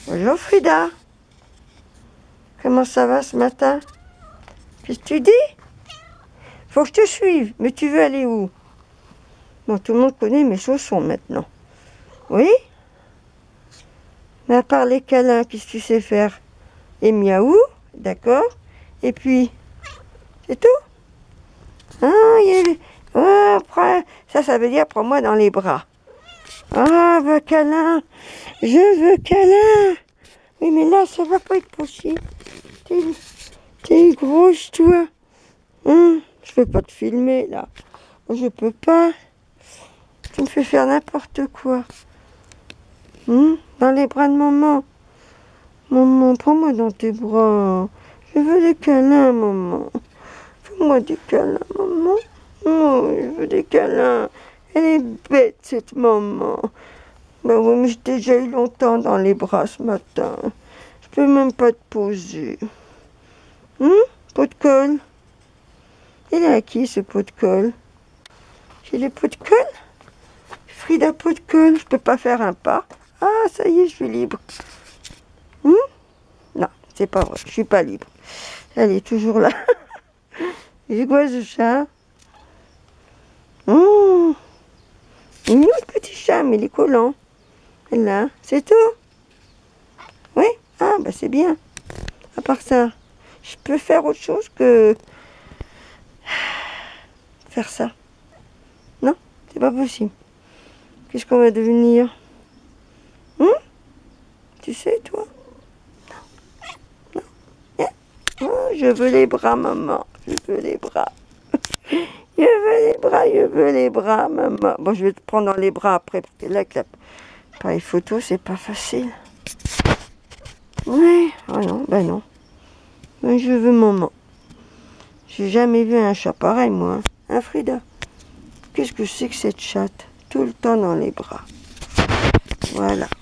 Bonjour Frida. Comment ça va ce matin? Qu'est-ce que tu dis? Faut que je te suive. Mais tu veux aller où? Bon, tout le monde connaît mes chaussons maintenant. Oui? Mais à part les câlins, qu'est-ce que tu sais faire? Et miaou, d'accord. Et puis, c'est tout? Ah, ça veut dire prends-moi dans les bras. Ah, veux câlin. Je veux câlin. Oui, mais là, ça va pas être possible. T'es grosse, toi. Je peux pas te filmer, là. Je peux pas. Tu me fais faire n'importe quoi. Dans les bras de maman. Maman, prends-moi dans tes bras. Je veux des câlins, maman. Fais-moi des câlins, maman. Oh, je veux des câlins. Elle est bête, cette maman. Ben oui, mais je t'ai déjà eu longtemps dans les bras ce matin. Je peux même pas te poser. Pot de colle. Il est à qui, ce pot de colle? J'ai des pots de colle? Frida, pot de colle. Je peux pas faire un pas. Ah, ça y est, je suis libre. Non, c'est pas vrai. Je suis pas libre. Elle est toujours là. C'est quoi ce chat? Il est petit chat, mais il est collant. Là, c'est tout? Oui? Ah, bah c'est bien. À part ça, je peux faire autre chose que faire ça. Non, c'est pas possible. Qu'est-ce qu'on va devenir? Tu sais, toi? Non. Non. Oh, je veux les bras, maman. Je veux les bras. Je veux les bras, je veux les bras, maman. Bon, je vais te prendre dans les bras après, parce que là, avec l'appareil photo, c'est pas facile. Oui. Ah non, ben non. Mais je veux maman. J'ai jamais vu un chat pareil, moi. Hein, Frida? Qu'est-ce que c'est que cette chatte? Tout le temps dans les bras. Voilà.